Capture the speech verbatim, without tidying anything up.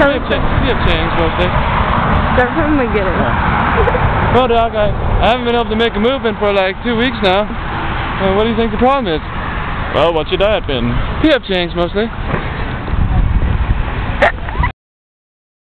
You have, ch you have changed mostly. Start from the beginning. Yeah. Well, Doc, I, I haven't been able to make a movement for like two weeks now. Uh, what do you think the problem is? Well, what's your diet been? You have changed mostly.